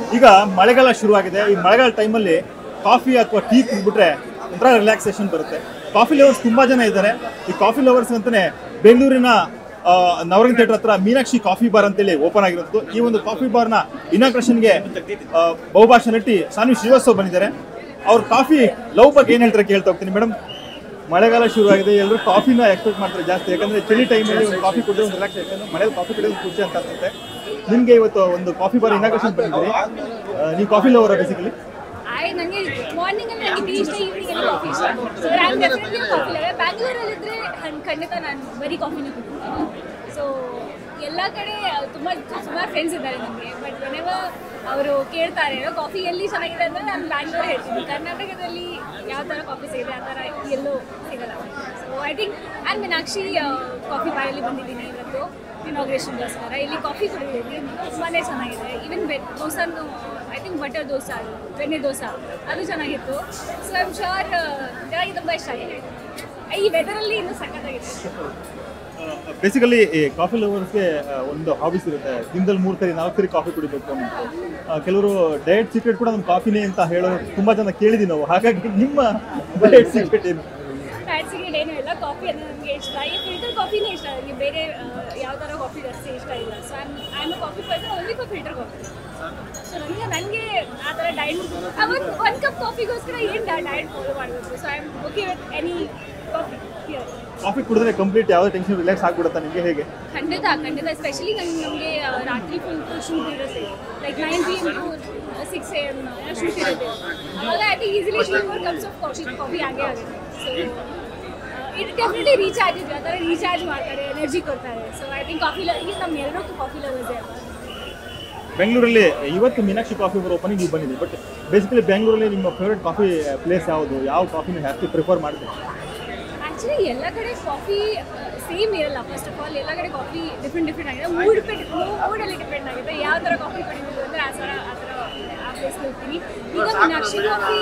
ಈಗ ಮಳೆಗಾಲ ಶುರುವಾಗಿದೆ. ಈ ಮಳೆಗಾಲ ಟೈಮಲ್ಲಿ ಕಾಫಿ ಅಥವಾ ಟೀ ಕುಡಿದ್ಬಿಟ್ರೆ ಒಂಥರ ರಿಲ್ಯಾಕ್ಸೇಷನ್ ಬರುತ್ತೆ. ಕಾಫಿ ಲವರ್ಸ್ ತುಂಬ ಜನ ಇದ್ದಾರೆ. ಈ ಕಾಫಿ ಲವರ್ಸ್ ಅಂತಲೇ ಬೆಂಗಳೂರಿನ ನವರಂಗ ಥಿಯೇಟರ್ ಹತ್ರ ಮೀನಾಕ್ಷಿ ಕಾಫಿ ಬಾರ್ ಅಂತೇಳಿ ಓಪನ್ ಆಗಿರೋದು. ಈ ಒಂದು ಕಾಫಿ ಬಾರ್ನ ಇನಾಗ್ರೇಷನ್ಗೆ ಬಹುಭಾಷಾ ನಟಿ ಸಾನ್ವಿ ಶ್ರೀನಿವಾಸ್ ಅವರು ಬಂದಿದ್ದಾರೆ. ಅವ್ರ ಕಾಫಿ ಲವ್ ಬಗ್ಗೆ ಏನು ಹೇಳ್ತಾರೆ ಕೇಳ್ತಾ ಹೋಗ್ತೀನಿ. ಮೇಡಮ್, ಮಳೆಗಾಲ ಶುರುವಾಗಿದೆ, ಎಲ್ಲರೂ ಕಾಫಿನ ಎಕ್ಸ್ಪೆಕ್ಟ್ ಮಾಡ್ತಾರೆ ಜಾಸ್ತಿ. ಯಾಕಂದರೆ ಚಳಿ ಟೈಮಲ್ಲಿ ಒಂದು ಕಾಫಿ ಕುಡಿದ್ರೆ ಒಂದು ರಿಲ್ಯಾಕ್ಸೇಷನ್, ಮನೇಲಿ ಕಾಫಿ ಕುಡಿಯೋದು ಖುಷಿ ಅಂತ ಅನ್ಸುತ್ತೆ. ನಿಮಗೆ ಇವತ್ತು ಒಂದು ಕಾಫಿ ಬಾರ್ ಇನಾಗ್ರೇಷನ್ ಬಂದಿದ್ದೀರಿ. ನೀವು ಕಾಫಿ ಲವರ ಬೇಸಿಕಲಿ? ನನಗೆ ಮಾರ್ನಿಂಗ್ ಅಲ್ಲಿ ನನಗೆ ಟೀ ಇಷ್ಟ, ಈವ್ನಿಂಗ್ ಅಲ್ಲಿ ಕಾಫಿ ಇಷ್ಟ. So I am definitely coffee lover. ಬ್ಯಾಂಗ್ಳೂರಲ್ಲಿದ್ದರೆ ಖಂಡಿತ ನಾನು ಬರೀ ಕಾಫಿನೇ ಕುಡಿತೀನಿ. ಸೊ ಎಲ್ಲ ಕಡೆ ಸುಮಾರು ಫ್ರೆಂಡ್ಸ್ ಇದ್ದಾರೆ ನನಗೆ. ಬಟ್ ವೆನೆವರ್ ಅವರು ಕೇಳ್ತಾರೆ ಕಾಫಿ ಎಲ್ಲಿ ಚೆನ್ನಾಗಿದೆ ಅಂದರೆ ನಾನು ಬ್ಯಾಂಗ್ಳೂರ್ ಹೇಳ್ತೀನಿ. ಕರ್ನಾಟಕದಲ್ಲಿ ಯಾವ ಥರ ಕಾಫಿ ಸಿಗಿದೆ ಆ ಥರ ಎಲ್ಲೂ ಸಿಗಲ್ಲ. ಸೊ ಐ ಥಿಂಕ್ ನಾನು ಮೀನಾಕ್ಷಿ ಕಾಫಿ ಬಾರಲ್ಲಿ ಬಂದಿದ್ದೀನಿ ಇವತ್ತು ಇನಾಗ್ರೇಷನ್ಗೋಸ್ಕರ. ಇಲ್ಲಿ ಕಾಫಿ ಕುಡಿದಿದ್ದೀನಿ, ತುಂಬಾ ಚೆನ್ನಾಗಿದೆ. ಈವನ್ ದೋಸಾನು, ಐ ಥಿಂಕ್ ಬಟರ್ ದೋಸಾ, ಬೆಣ್ಣೆ ದೋಸಾ ಅದು ಚೆನ್ನಾಗಿತ್ತು. ಸೊ ಐ ಆಮ್ ಶ್ಯೂರ್ ನನಗೆ ತುಂಬ ಇಷ್ಟ ಆಗಿದೆ. ಈ ವೆದರಲ್ಲಿ ಇನ್ನೂ ಸಖತ್ತಾಗಿದೆ. ಬೇಸಿಕಲಿ ಕಾಫಿ ಲವರ್ಸ್ಗೆ ಒಂದು ಹಾಬೀಸ್ ಇರುತ್ತೆ. ದಿನದಲ್ಲಿ 3 ಸರಿ 4 ಸರಿ ಕಾಫಿ ಕುಡಿಬೇಕು ಅಂತ. ಕೆಲವರು ಡಯಟ್ ಸೀಕ್ರೆಟ್ ಕೂಡ ನಮ್ಮ ಕಾಫಿನೇ ಅಂತ ಹೇಳೋರು ತುಂಬ ಜನ ಕೇಳಿದ್ದೀವಿ ನಾವು. ಹಾಗಾಗಿ ನಿಮ್ಮ ಡಯಟ್ ಸೀಕ್ರೆಟ್ ಏನು? ಡಯಟ್ ಸೀಕ್ರೆಟ್ ಏನೂ ಇಲ್ಲ. ಕಾಫಿ ಅಂದರೆ ನನಗೆ ಇಷ್ಟ. ಈ ಫಿಲ್ಟರ್ ಕಾಫಿನೇ ಇಷ್ಟ. ನನಗೆ ಬೇರೆ ಯಾವ ಥರ ಕಾಫಿ ಜಾಸ್ತಿ ಇಷ್ಟ ಇಲ್ಲ. So I am a coffee person only for filter coffee. So ನನಗೆ ಆ ಥರ ಡಯಟ್ ಒಂದು ಕಪ್ ಕಾಫಿಗೋಸ್ಕರ ಏನು ಡಯಟ್ ಫಾಲೋ ಮಾಡಬೇಕು. So I am okay with any coffee here. Coffee ಕುಡಿದ್ರೆ ಕಂಪ್ಲೀಟ್ ಯಾವುದೇ ಟೆನ್ಷನ್ ರಿಲ್ಯಾಕ್ಸ್ ಆಗಿಬಿಡುತ್ತಾ ನಿಮಗೆ? ಹೇಗೆ? ಖಂಡಿತ. ಎಸ್ಪೆಷಲಿ ನಮಗೆ ರಾತ್ರಿ ಫುಲ್ ಶೂಟ್ ಇರುತ್ತೆ. Like 9 PM to 6 AM shoot ಇರುತ್ತೆ. ಅವಾಗ I think easily 3-4 cups of coffee ಆಗೇ ಆಗುತ್ತೆ. ಸೊ ಇಟ್ ಡೆಫಿನೆಟ್ಲಿ ರೀಚಾರ್ಜ್ ಇದೆ. ಆ ಥರ ರೀಚಾರ್ಜ್ ಮಾಡ್ತಾರೆ, ಎನರ್ಜಿ ಕೊಡ್ತಾರೆ. ಸೊ ಐ ಥಿಂಕ್ ಕಾಫಿ ಈಗ ನಮ್ಮ ಎರಡೂ ಕಾಫಿ ಲವರ್ಸ್ ಅಲ್ಲ. ಬೆಂಗಳೂರಲ್ಲಿ ಇವತ್ತು ಮೀನಾಕ್ಷಿ ಕಾಫಿ ಬಾರ್ ಓಪನಿಂಗ್ ನೀವು ಬಂದಿದ್ದೀವಿ. ಬಟ್ ಬೇಸಿಕಲಿ ಬೆಂಗಳೂರಲ್ಲಿ ನಿಮ್ಮ ಫೇವ್ರೇಟ್ ಕಾಫಿ ಪ್ಲೇಸ್ ಯಾವುದು? ಯಾವ ಕಾಫಿನ ಜಾಸ್ತಿ ಪ್ರಿಫರ್ ಮಾಡ್ತೀವಿ? ಆ್ಯಕ್ಚುಲಿ ಎಲ್ಲ ಕಡೆ ಕಾಫಿ ಸೇಮ್ ಇರಲ್ಲ. ಫಸ್ಟ್ ಆಫ್ ಆಲ್ ಎಲ್ಲ ಕಡೆ ಕಾಫಿ ಡಿಫ್ರೆಂಟ್ ಆಗಿದೆ. ಮೂಡಲ್ಲಿ ಡಿಪೆಂಡ್ ಆಗುತ್ತೆ ಯಾವ ಥರ ಕಾಫಿ ಕುಡಿಬೇಕು ಅಂದರೆ ಆ ಥರ ಆ ಪ್ಲೇಸ್ಗೆ ಹೋಗ್ತೀನಿ. ಈಗ ಮೀನಾಕ್ಷಿ ಕಾಫಿ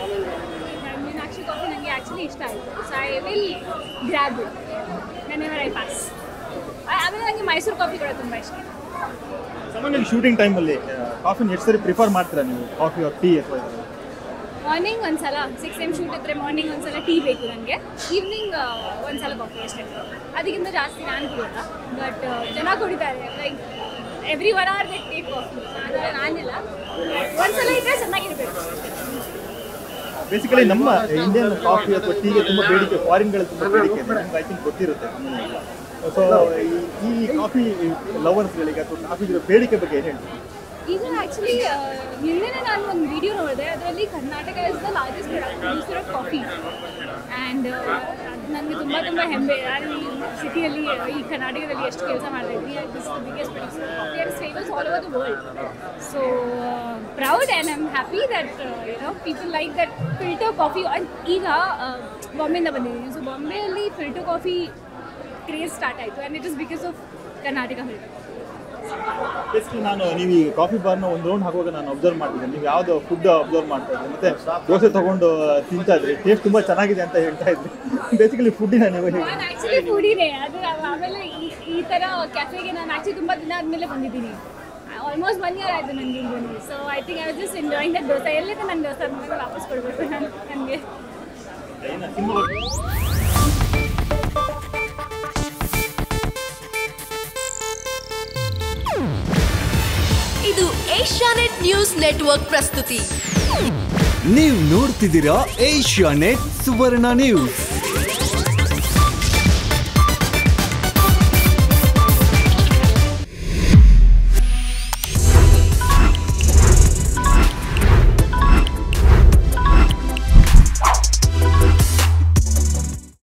ನನಗೆ ಆ್ಯಕ್ಚುಲಿ ಇಷ್ಟ ಆಯಿತು. So I will grab it whenever I pass. ಆಮೇಲೆ ನನಗೆ ಮೈಸೂರು ಕಾಫಿ ಕೂಡ ತುಂಬ ಇಷ್ಟ. ಸಾಮಾನ್ಯವಾಗಿ ಶೂಟಿಂಗ್ ಟೈಮಲ್ಲಿ ಕಾಫಿನ ಎಷ್ಟು ಸರಿ ಪ್ರಿಫರ್ ಮಾಡ್ತೀರಾ ನೀವು? ಕಾಫಿ ಆರ್ ಟೀ ಅಥವಾ? ಮಾರ್ನಿಂಗ್ ಒಂದ್ಸಲ 6 AM ಶೂಟ್ ಇದ್ದರೆ ಮಾರ್ನಿಂಗ್ ಒಂದ್ಸಲ ಟೀ ಬೇಕು ನನಗೆ. ಈವ್ನಿಂಗ್ ಒಂದ್ಸಲ ಕಾಫಿ ಅಷ್ಟೇ. ಅದಕ್ಕಿಂತ ಜಾಸ್ತಿ ನಾನು ಕುಡಿಯೋಲ್ಲ. ಬಟ್ ಜನ ಕುಡಿತಾರೆ. Like every 1 hour they take coffee. ಆದರೆ ನಾನಿಲ್ಲ. ಒಂದ್ಸಲ ಇದ್ದರೆ ಚೆನ್ನಾಗಿರಬೇಕು. ಬೇಸಿಕಲಿ ನಮ್ಮ ಇಂಡಿಯನ್ ಕಾಫಿ ಅಥವಾ ಟೀಗೆ ತುಂಬ ಬೇಡಿಕೆ, ಫಾರಿನ್ಗಳಲ್ಲಿ ತುಂಬ ಬೇಡಿಕೆ ಇದೆ. ನಿಮ್ಗೆ ಐ ಥಿಂಕ್ ಗೊತ್ತಿರುತ್ತೆ. ಸೊ ಈ ಕಾಫಿ ಲವರ್ಸ್ಗಳಿಗೆ ಅಥವಾ ಕಾಫಿ ಬೇಡಿಕೆ ಬಗ್ಗೆ ಏನು ಹೇಳ್ತೀವಿ? ಈಗ ಆ್ಯಕ್ಚುಲಿ ನಿನ್ನೆ ನಾನು ಒಂದು ವಿಡಿಯೋ ನೋಡಿದೆ. ಅದರಲ್ಲಿ Karnataka is the largest producer of coffee. And ಅದು ನನಗೆ ತುಂಬ ಹೆಮ್ಮೆ. ನಾನು ಈ ಸಿಟಿಯಲ್ಲಿ ಈ ಕರ್ನಾಟಕದಲ್ಲಿ ಎಷ್ಟು ಕೆಲಸ ಮಾಡ್ತಾಯಿದ್ವಿ. This the biggest producer of coffee and famous all over the world. So proud and I am happy that people like that filter coffee. ಈಗ ಬಾಂಬೆಯಿಂದ ಬಂದಿದ್ದೀನಿ. ಸೊ ಬಾಂಬೆಯಲ್ಲಿ ಫಿಲ್ಟರ್ ಕಾಫಿ ಕ್ರೇಜ್ ಸ್ಟಾರ್ಟ್ ಆಯಿತು. And it is because of Karnataka filter. Basically ನೀವು ಈ coffee ಬಾರ್ನ ಒಂದು ರೌಂಡ್ ಹಾಕುವಾಗ ನಾನು ಅಬ್ಸರ್ವ್ ಮಾಡ್ತಿದ್ದೆ. ನೀವು ಯಾವುದು ಫುಡ್ ಅಬ್ಸರ್ವ್ ಮಾಡ್ತಾ ಇದ್ರಿ, ಮತ್ತೆ ದೋಸೆ ತೊಗೊಂಡು ತಿಂತಾ ಇದ್ರಿ. ಟೇಸ್ಟ್ ತುಂಬ ಚೆನ್ನಾಗಿದೆ ಅಂತ ಹೇಳ್ತಾ ಇದ್ರಿ. ಬೇಸಿಕಲಿ ಫುಡ್ಡಿನ ನೀವು ಹೇಗೆ? ನಾನು ಆ್ಯಕ್ಚುಲಿ ಫುಡಿನೇ. ಅದು ಆಮೇಲೆ ಈ ಥರ ಕೆಫೆಗೆ ನಾನು ಆ್ಯಕ್ಚುಲಿ ತುಂಬ ದಿನ ಆದಮೇಲೆ ಬಂದಿದ್ದೀನಿ. ಆಲ್ಮೋಸ್ಟ್ 1 year ಆಯಿತು ನನಗೆ ಬಂದು. So I think I was just enjoying that dosa. ಎಲ್ಲಿದೆ ನನ್ನ ದೋಸೆ ಮೇಲೆ ವಾಪಸ್ ಕೊಡಬೇಕು ನನಗೆ. ಇದು ಏಷ್ಯಾನೆಟ್ ನ್ಯೂಸ್ ನೆಟ್ವರ್ಕ್ ಪ್ರಸ್ತುತಿ. ನೀವು ನೋಡ್ತಿದ್ದೀರಾ ಏಷ್ಯಾನೆಟ್ ಸುವರ್ಣ ನ್ಯೂಸ್.